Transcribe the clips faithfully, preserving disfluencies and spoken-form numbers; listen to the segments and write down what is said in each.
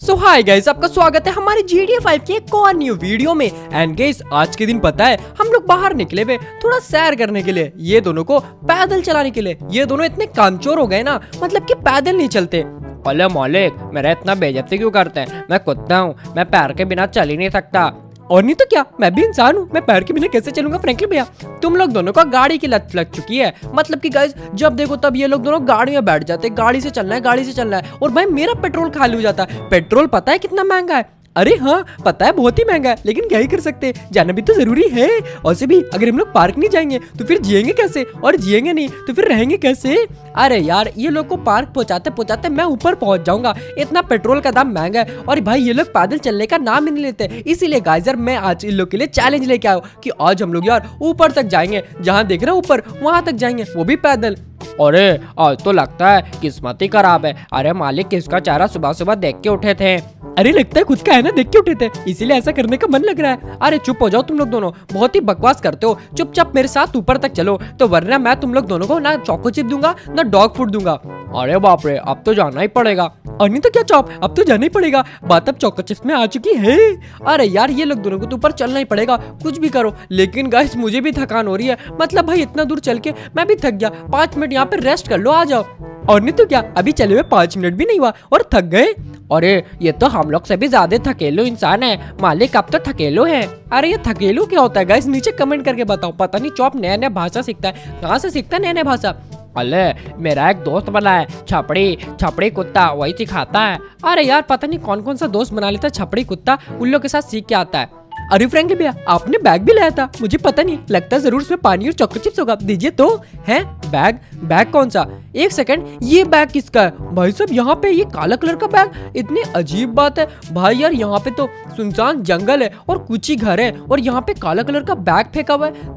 सो hi guys, आपका स्वागत है हमारी जी टी ए फाइव की एक और न्यू वीडियो में। एंड गाइस, आज के दिन पता है हम लोग बाहर निकले हुए थोड़ा सैर करने के लिए, ये दोनों को पैदल चलाने के लिए। ये दोनों इतने कामचोर हो गए ना, मतलब कि पैदल नहीं चलते। अरे मौलिक, मेरा इतना बेइज्जती क्यों करते हैं? मैं कुत्ता हूँ, मैं पैर के बिना चल ही नहीं सकता। और नहीं तो क्या, मैं भी इंसान हूँ, मैं पैर के बिना कैसे चलूंगा फ्रैंकली भैया। तुम लोग दोनों को गाड़ी की लत लग चुकी है, मतलब कि गाइस जब देखो तब ये लोग दोनों गाड़ी में बैठ जाते हैं, गाड़ी से चलना है गाड़ी से चलना है। और भाई मेरा पेट्रोल खाली हो जाता है। पेट्रोल पता है कितना महंगा है? अरे हाँ पता है, बहुत ही महंगा है, लेकिन क्या ही कर सकते हैं, जाना भी तो जरूरी है। और से भी अगर हम लोग पार्क नहीं जाएंगे तो फिर जिएंगे कैसे, और जिएंगे नहीं तो फिर रहेंगे कैसे? अरे यार, ये लोग को पार्क पहुंचाते पहुंचाते मैं ऊपर पहुंच जाऊंगा, इतना पेट्रोल का दाम महंगा है। और भाई ये लोग पैदल चलने का नाम ही नहीं लेते। इसीलिए गाइस यार, मैं आज इन लोग के लिए चैलेंज लेके आया कि आज हम लोग यार ऊपर तक जाएंगे, जहाँ देख रहे हो ऊपर वहां तक जाएंगे, वो भी पैदल। अरे आज तो लगता है किस्मत ही खराब है। अरे मालिक, किसका चेहरा सुबह सुबह देख के उठे थे? अरे लगता है खुद का है ना, देख के उठे थे, इसीलिए ऐसा करने का मन लग रहा है। अरे चुप हो जाओ तुम लोग दोनों, बहुत ही बकवास करते हो। चुपचाप मेरे साथ ऊपर तक चलो, तो वरना मैं तुम लोग दोनों को ना चोको चिप दूंगा ना डॉग फूड दूंगा। अरे बाप रे, अब तो जाना ही पड़ेगा। और नहीं तो क्या चौप, अब तो जाना ही पड़ेगा, बात अब चोको चिप्स में आ चुकी है। अरे यार, ये लोग दोनों को तो ऊपर चलना ही पड़ेगा, कुछ भी करो। लेकिन गाइस मुझे भी थकान हो रही है, मतलब भाई इतना दूर चल के मैं भी थक गया। पाँच मिनट यहाँ पे रेस्ट कर लो, आ जाओ। और नहीं तो क्या, अभी चले हुए पाँच मिनट भी नहीं हुआ और थक गए। अरे ये तो हम लोग से भी ज्यादा थकेलो इंसान है मालिक, अब तो थकेलो है। अरे ये थकेलो क्या होता है गाइस, नीचे कमेंट करके बताओ। पता नहीं चौप नया नया भाषा सीखता है, कहाँ से सीखता है नया नया भाषा? अरे मेरा एक दोस्त बना है, छपड़ी छपड़ी कुत्ता, वही सिखाता है। अरे यार, पता नहीं कौन कौन सा दोस्त बना लेता है छपड़ी कुत्ता, उन लोग के साथ सीख के आता है। अरे फ्रैंकली भैया, आपने बैग भी लाया था, मुझे पता नहीं, लगता है जरूर उसमें पानी और चॉकलेट चिप्स होगा, दीजिए तो। है बैग? बैग कौन सा? एक सेकंड, ये बैग किसका है भाई साहब? यहाँ पे ये काला कलर का बैग, इतनी अजीब बात है भाई यार। यहाँ पे तो सुनसान जंगल है और कुछ ही घर है, और यहाँ पे काला कलर का बैग फेंका हुआ है।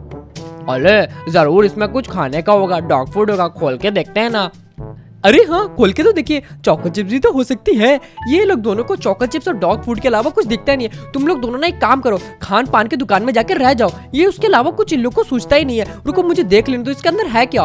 अरे जरूर इसमें कुछ खाने का होगा, डॉग फूड होगा, खोल के देखते हैं ना। अरे हाँ, खोल के तो देखिए, चॉको चिप्स भी तो हो सकती है। ये लोग दोनों को चॉको चिप्स और डॉग फूड के अलावा कुछ दिखता ही नहीं है। तुम लोग दोनों ना एक काम करो, खान पान की दुकान में जाकर रह जाओ, ये उसके अलावा कुछ इन लोग को सूझता ही नहीं है। रुको मुझे देख लेने दो, इसके अंदर है क्या?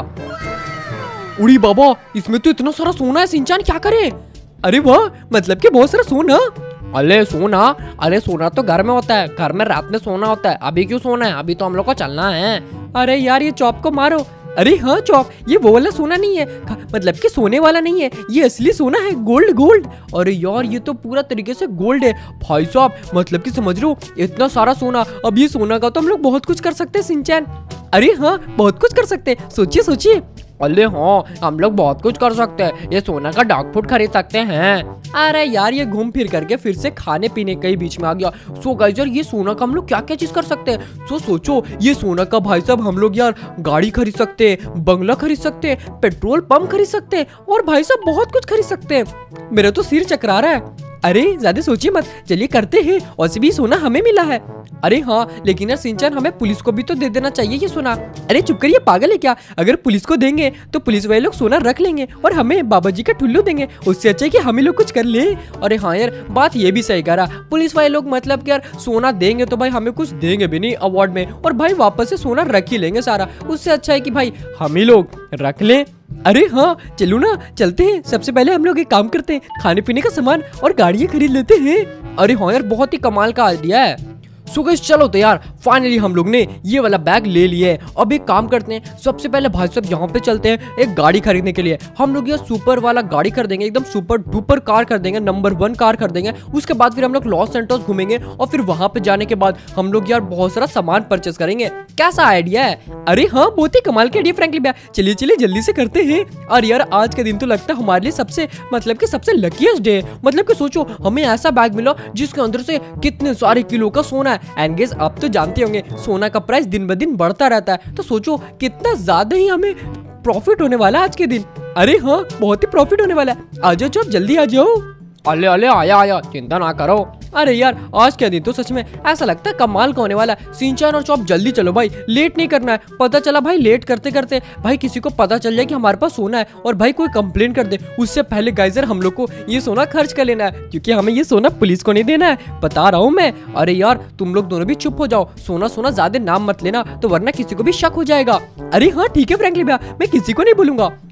उड़ी बाबा, इसमें तो इतना सारा सोना है, सिंचान क्या करे? अरे वाह, मतलब कि बहुत सारा सोना। अरे सोना, अरे सोना तो घर में होता है, घर में रात में सोना होता है। अभी क्यों सोना है? अभी तो हम लोग को चलना है। अरे यार, ये चॉप को मारो। अरे हाँ चौप, ये वो वाला सोना नहीं है, मतलब कि सोने वाला नहीं है, ये असली सोना है, गोल्ड गोल्ड। अरे यार, ये तो पूरा तरीके से गोल्ड है भाई साहब, मतलब कि समझ रहे हो, इतना सारा सोना। अब ये सोना का तो हम लोग बहुत कुछ कर सकते हैं सिंचैन। अरे हाँ, बहुत कुछ कर सकते हैं, सोचिए सोचिए। अरे हाँ, हम लोग बहुत कुछ कर सकते हैं, ये सोना का डॉग फूड खरीद सकते हैं। अरे यार, ये घूम फिर करके फिर से खाने पीने के ही बीच में आ गया। सो गाइस यार, ये सोना का हम लोग क्या क्या चीज कर सकते हैं? सो सोचो, ये सोना का भाई साहब हम लोग यार गाड़ी खरीद सकते हैं, बंगला खरीद सकते हैं, पेट्रोल पंप खरीद सकते हैं, और भाई साहब बहुत कुछ खरीद सकते हैं। मेरा तो सिर चकरा रहा है। अरे ज्यादा सोचिए मत, चलिए करते हैं। और से भी सोना हमें मिला है। अरे हाँ, लेकिन यार सिंचन, हमें पुलिस को भी तो दे देना चाहिए ये सोना। अरे चुप करिए, पागल है क्या? अगर पुलिस को देंगे तो पुलिस वाले लोग सोना रख लेंगे और हमें बाबा जी का ठुल्लू देंगे, उससे अच्छा है कि हमें लोग कुछ कर ले। अरे हाँ यार, बात ये भी सही करा, पुलिस वाले लोग मतलब कि यार सोना देंगे तो भाई हमें कुछ देंगे भी नहीं अवार्ड में, और भाई वापस से सोना रख ही लेंगे सारा। उससे अच्छा है कि भाई हम ही लोग रख लें। अरे हाँ चलो ना, चलते हैं। सबसे पहले हम लोग एक काम करते हैं, खाने पीने का सामान और गाड़ियाँ खरीद लेते हैं। अरे हाँ यार, बहुत ही कमाल का आइडिया है। सो गाइस चलो, तो यार फाइनली हम लोग ने ये वाला बैग ले लिया है। अब एक काम करते हैं, सबसे पहले भाई साहब यहाँ पे चलते हैं एक गाड़ी खरीदने के लिए। हम लोग ये सुपर वाला गाड़ी कर देंगे, एकदम सुपर डुपर कार कर देंगे, नंबर वन कार कर देंगे। उसके बाद फिर हम लोग लॉस सेंटोस घूमेंगे, और फिर वहां पे जाने के बाद हम लोग यार बहुत सारा सामान परचेस करेंगे। कैसा आइडिया है? अरे हाँ, बहुत ही कमाल के आइडिया फ्रैंकली भैया। चलिए चलिए जल्दी से करते हैं। और यार आज का दिन तो लगता है हमारे लिए सबसे मतलब कि सबसे लकीस्ट डे है। मतलब कि सोचो, हमें ऐसा बैग मिला जिसके अंदर से कितने सारे किलो का सोना है। एंड गेस, आप तो जानते होंगे सोना का प्राइस दिन ब दिन बढ़ता रहता है, तो सोचो कितना ज्यादा ही हमें प्रॉफिट होने वाला है आज के दिन। अरे हाँ, बहुत ही प्रॉफिट होने वाला है। आ जाओ चौप, जल्दी आ जाओ। अले अले आया आया, चिंता ना करो। अरे यार, आज क्या दिन तो सच में ऐसा लगता है कमाल का होने वाला है। सिंचान और चौप जल्दी चलो भाई, लेट नहीं करना है। पता चला भाई लेट करते करते भाई किसी को पता चल जाए कि हमारे पास सोना है, और भाई कोई कंप्लेन कर दे, उससे पहले गाइजर हम लोग को ये सोना खर्च कर लेना है, क्योंकि हमें ये सोना पुलिस को नहीं देना है, बता रहा हूँ मैं। अरे यार, तुम लोग दोनों भी चुप हो जाओ, सोना सोना ज्यादा नाम मत लेना, तो वरना किसी को भी शक हो जाएगा। अरे हाँ ठीक है फ्रैंकली भैया, मैं किसी को नहीं बोलूंगा।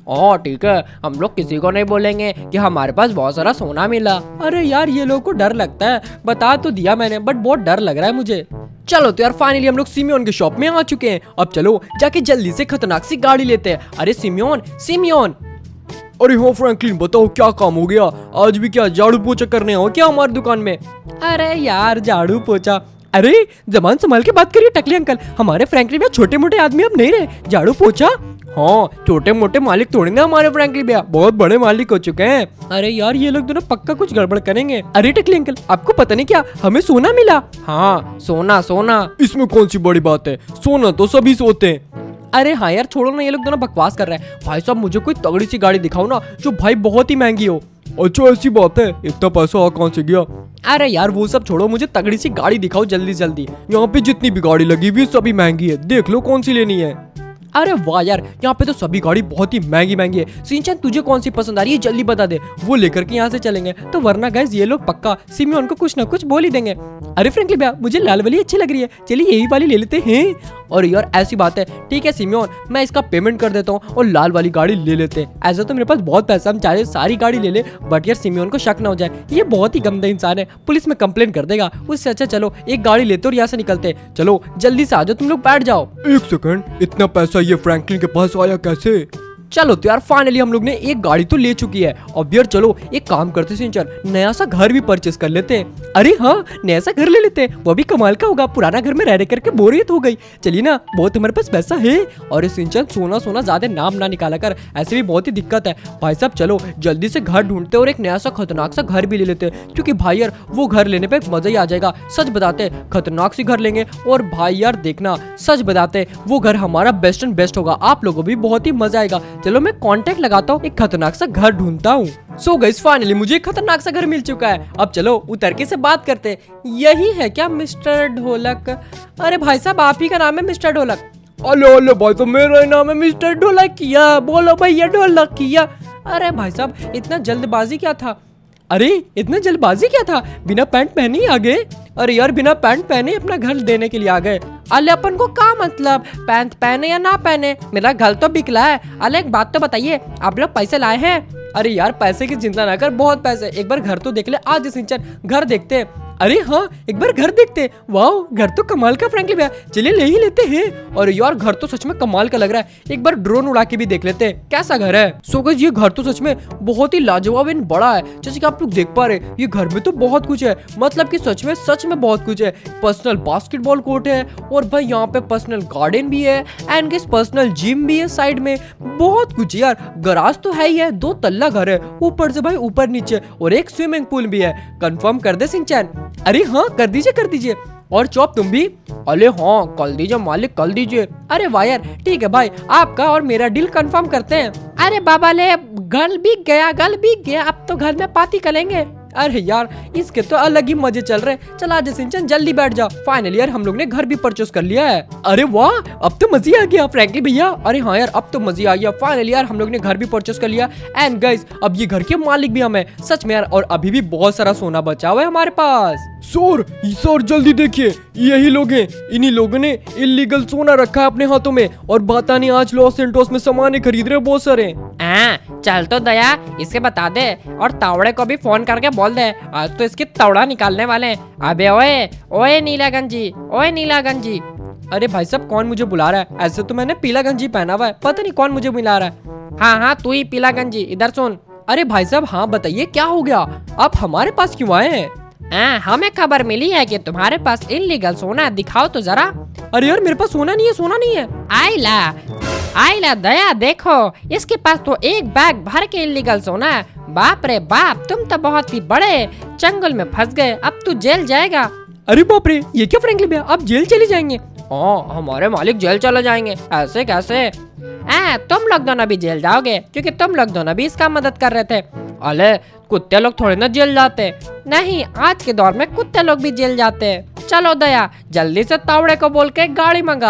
ओ ठीक है, हम लोग किसी को नहीं बोलेंगे कि हमारे पास बहुत सारा सोना मिला। अरे यार ये लोग को डर लगता है, बता तो दिया मैंने बट बहुत डर लग रहा है मुझे। चलो तो यार फाइनली हम लोग सिमियोन के शॉप में आ चुके हैं। अब चलो जाके जल्दी से खतरनाक सी गाड़ी लेते हैं। अरे सिमियोन सिमियोन। अरे हो फ्रैंकलिन, बताओ क्या काम हो गया? आज भी क्या झाड़ू पोछा करने हो क्या हमारी दुकान में? अरे यार झाड़ू पोछा, अरे जबान संभाल के बात करिए टकले अंकल, हमारे फ्रैंकलिन में छोटे मोटे आदमी अब नहीं रहे। झाड़ू पोछा, हाँ छोटे मोटे मालिक थोड़ी ना हमारे फ्रैंकलिन भैया, बहुत बड़े मालिक हो चुके हैं। अरे यार ये लोग दोनों पक्का कुछ गड़बड़ करेंगे। अरे टकले अंकल आपको पता नहीं क्या, हमें सोना मिला। हाँ सोना सोना, इसमें कौन सी बड़ी बात है, सोना तो सभी सोते हैं। अरे हाँ यार छोड़ो ना, ये लोग दोनों बकवास कर रहे हैं। भाई साहब मुझे कोई तगड़ी सी गाड़ी दिखाओ ना जो भाई बहुत ही महंगी हो। अच्छा ऐसी बात है, इतना पैसा कहाँ से गया? अरे यार वो सब छोड़ो, मुझे तगड़ी सी गाड़ी दिखाओ जल्दी जल्दी। यहाँ पे जितनी भी गाड़ी लगी हुई सभी महंगी है, देख लो कौन सी लेनी है। अरे वाह यार, यहाँ पे तो सभी गाड़ी बहुत ही महंगी महंगी है। सिंचन तुझे कौन सी पसंद आ रही है जल्दी बता दे, वो लेकर के यहाँ से चलेंगे। तो वरना गाइस ये लोग पक्का सिमियोन को कुछ ना कुछ बोल ही देंगे। अरे फ्रैंकलिन भैया मुझे लाल वाली अच्छी लग रही है, चलिए यही वाली ले लेते हैं। और यार ऐसी बात है, ठीक है सिमियोन मैं इसका पेमेंट कर देता हूँ और लाल वाली गाड़ी ले लेते हैं। ऐसा तो मेरे पास बहुत पैसा, हम चाहे सारी गाड़ी ले ले, बट यार सिमियोन को शक ना हो जाए, ये बहुत ही गंदा इंसान है, पुलिस में कंप्लेन कर देगा। उससे अच्छा चलो एक गाड़ी लेते और यहाँ से निकलते। चलो जल्दी से आ जाओ, तुम लोग बैठ जाओ। एक सेकंड, इतना पैसा ये फ्रैंकलिन के पास आया कैसे? चलो तो यार फाइनली हम लोग ने एक गाड़ी तो ले चुकी है। अब यार चलो एक काम करते सिंचन, नया सा घर भी परचेस कर लेते हैं। अरे हाँ नया सा घर ले लेते हैं, वो भी कमाल का होगा, पुराना घर में रह रह करके बोरियत हो गई। चलिए ना, बहुत हमारे पास पैसा है। और सिंचन सोना सोना ज्यादा नाम ना निकाला कर, ऐसे भी बहुत ही दिक्कत है। भाई साहब चलो जल्दी से घर ढूंढते और एक नया सा खतरनाक सा घर भी ले लेते हैं, क्योंकि भाई यार वो घर लेने पे मजा ही आ जाएगा। सच बताते खतरनाक सी घर लेंगे और भाई यार देखना सच बताते वो घर हमारा बेस्ट एंड बेस्ट होगा, आप लोगों को भी बहुत ही मजा आएगा। चलो मैं कॉन्टेक्ट लगाता हूँ, एक खतरनाक सा घर ढूंढता हूँ। सो गाइस फाइनली मुझे एक खतरनाक सा घर मिल चुका है। अब चलो उतर के से बात करते। यही है क्या मिस्टर ढोलक? अरे भाई साहब आप ही का नाम है मिस्टर ढोलक? अलो अलो भाई तो मेरा ही नाम है मिस्टर ढोलकिया, बोलो भैया ढोलकिया। अरे भाई साहब इतना जल्दबाजी क्या था? अरे इतना जल्दबाजी क्या था, बिना पैंट पहने ही आ गए? अरे यार बिना पैंट पहने अपना घर देने के लिए आ गए। अले अपन को क्या मतलब, पैंट पहने या ना पहने, मेरा घर तो बिकला है। अले एक बात तो बताइए, आप लोग पैसे लाए हैं? अरे यार पैसे की चिंता ना कर, बहुत पैसे, एक बार घर तो देख ले। आज सिंचन घर देखते हैं। अरे हाँ एक बार घर देखते। वाओ घर तो कमाल का फ्रैंकलिन भैया, चलिए ले ही लेते हैं। और यार घर तो सच में कमाल का लग रहा है, एक बार ड्रोन उड़ा के भी देख लेते हैं कैसा घर है। सो गाइस ये घर तो सच में बहुत ही लाजवाब एंड बड़ा है, जैसे कि आप लोग देख पा रहे ये घर में तो बहुत कुछ है, मतलब कि सच में सच में बहुत कुछ है। पर्सनल बास्केटबॉल कोर्ट है और भाई यहाँ पे पर्सनल गार्डन भी है एंड गाइस पर्सनल जिम भी है साइड में, बहुत कुछ यार। गराज तो है ही है, दो तल्ला घर है, ऊपर से भाई ऊपर नीचे, और एक स्विमिंग पूल भी है। कंफर्म कर दे सिंचन? अरे हाँ कर दीजिए कर दीजिए। और चौप तुम भी? अरे हाँ कल दीजिए मालिक कल दीजिए। अरे वाह यार ठीक है भाई, आपका और मेरा डील कंफर्म करते हैं। अरे बाबा ले घर बिक गया, घर बिक गया, अब तो घर में पार्टी करेंगे। अरे यार इसके तो अलग ही मजे चल रहे हैं। चला सिंचन जल्दी बैठ जा। फाइनली यार हम लोग ने घर भी परचेस कर लिया है। अरे वाह अब तो मजे आ गया फ्रैंकलिन भैया। अरे हाँ यार अब तो मजे आ गया, फाइनली यार हम लोग ने घर भी परचेस कर लिया। एंड गाइस अब ये घर के मालिक भी हम हैं सच में यार, और अभी भी बहुत सारा सोना बचा हुआ है हमारे पास। सर सर जल्दी देखिए, यही लोग हैं, इन्हीं लोगों ने इलीगल सोना रखा है अपने हाथों में और बाता नहीं आज लॉस एंटोस में सामान खरीद रहे बहुत सारे। आ, चल तो दया इसके बता दे और तावड़े को भी फोन करके बोल दे, आज तो इसकी तवड़ा निकालने वाले हैं। अबे ओए ओए नीला गंजी, ओए नीला गंजी। अरे भाई साहब कौन मुझे बुला रहा है? ऐसे तो मैंने पीला गंजी पहना हुआ है, पता नहीं कौन मुझे बुला रहा है। हाँ हाँ तू ही पीला गंजी, इधर सुन। अरे भाई साहब हाँ बताइए क्या हो गया, आप हमारे पास क्यों आए हैं? आ, हमें खबर मिली है कि तुम्हारे पास इलीगल सोना है, दिखाओ तो जरा। अरे यार मेरे पास सोना नहीं है, सोना नहीं है। आइला आइला दया देखो, इसके पास तो एक बैग भर के इलीगल सोना है। बाप रे बाप तुम तो बहुत ही बड़े चंगुल में फंस गए, अब तू जेल जाएगा। अरे बाप रे ये क्या फ्रैंकलिन भैया, आप जेल चले जाएंगे? हाँ हमारे मालिक जेल चले जाएंगे, ऐसे कैसे? आ, तुम लोग दोनों भी जेल जाओगे क्योंकि तुम लोग दोनों भी इसका मदद कर रहे थे। अरे कुत्ते लोग थोड़े ना जेल जाते, नहीं आज के दौर में कुत्ते लोग भी जेल जाते हैं। चलो दया जल्दी से तावड़े को बोल के गाड़ी मंगाओ,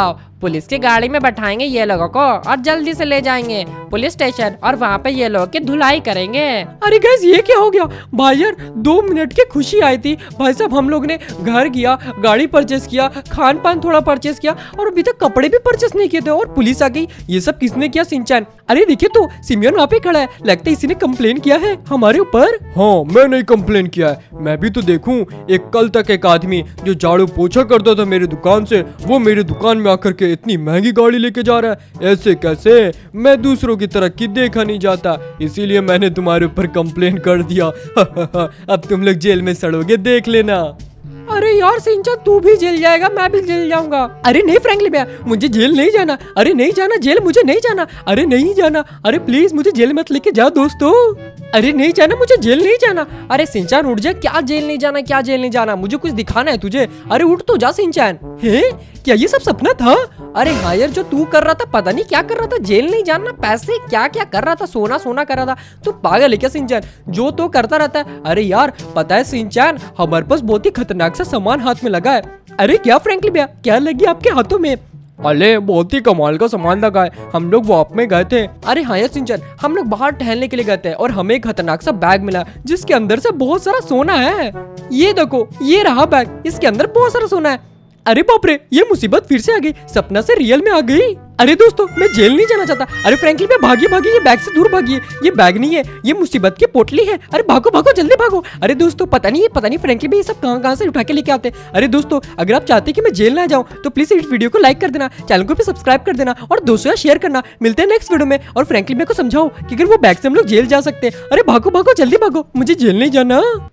पुलिस की गाड़ी में बैठाएंगे ये लोगों को और जल्दी से ले जाएंगे पुलिस स्टेशन और वहाँ पे ये लोग की धुलाई करेंगे। अरे गैस ये क्या हो गया भाई यार, दो मिनट की खुशी आई थी भाई साहब, हम लोग ने घर किया, गाड़ी परचेस किया, खान पान थोड़ा परचेस किया और अभी तक कपड़े भी परचेस नहीं किए थे और पुलिस आ गई। ये सब किसने किया सिंचैन? अरे देखिए तो सिमियन वहाँ पे खड़ा है, लगता है इसी ने कंप्लेन किया है हमारे ऊपर। हाँ मैंने कंप्लेन किया है, मैं भी तो देखूं। एक कल तक एक आदमी जो झाड़ू पोछा करता था मेरी दुकान से, वो मेरी दुकान में आकर के इतनी महंगी गाड़ी लेके जा रहा है, ऐसे कैसे? मैं दूसरों की तरक्की देखा नहीं जाता, इसीलिए मैंने तुम्हारे ऊपर कंप्लेन कर दिया। अब तुम लोग जेल में सड़ोगे, देख लेना। अरे यार सिंचन तू भी जेल जाएगा, मैं भी जेल जाऊंगा। अरे नहीं फ्रैंकलिन भैया, मुझे जेल नहीं जाना। अरे नहीं जाना जेल, मुझे नहीं जाना। अरे नहीं जाना, अरे प्लीज मुझे जेल मत लेके जाओ दोस्तों। अरे नहीं जाना, मुझे जेल नहीं जाना। अरे सिंचन उठ जा, क्या जेल नहीं जाना, क्या जेल नहीं जाना, मुझे कुछ दिखाना है तुझे। अरे उठ तो जा सिंचन। हे क्या ये सब सपना था? अरे हाँ यार, जो तू कर रहा था पता नहीं क्या कर रहा था, जेल नहीं जाना, पैसे क्या क्या कर रहा था, सोना सोना कर रहा था। तू पागल है क्या सिंचन? जो तो करता रहता है। अरे यार पता है सिंचन, हमारे पास बहुत ही खतरनाक सा सामान हाथ में लगा है। अरे क्या फ्रैंकलिन भैया, क्या लगी आपके हाथों में? अरे बहुत ही कमाल का सामान लगा है, हम लोग वॉक में गए थे। अरे हाँ यार सिंचन, हम लोग बाहर टहलने के लिए गए थे और हमें एक खतरनाक सा बैग मिला जिसके अंदर से बहुत सारा सोना है। ये देखो, ये रहा बैग, इसके अंदर बहुत सारा सोना है। अरे बाप रे, ये मुसीबत फिर से आ गई, सपना से रियल में आ गई। अरे दोस्तों मैं जेल नहीं जाना चाहता। अरे फ्रैंकलिन भैया भागिए भागिए, ये बैग से दूर भागिए, ये बैग नहीं है, ये मुसीबत की पोटली है। अरे भागो भागो जल्दी भागो। अरे दोस्तों पता नहीं पता नहीं फ्रैंकलिन भैया ये सब कहाँ कहाँ से उठा के लेके आते हैं। अरे दोस्तों अगर आप चाहते हैं कि मैं जेल ना जाऊँ तो प्लीज इस वीडियो को लाइक कर देना, चैनल को भी सब्सक्राइब कर देना और दोस्तों यार शेयर करना। मिलते हैं नेक्स्ट वीडियो में और फ्रैंकलिन भैया को समझाओ कि अगर वो बैग से हम लोग जेल जा सकते हैं। अरे भागो भागो जल्दी भागो, मुझे जेल नहीं जाना।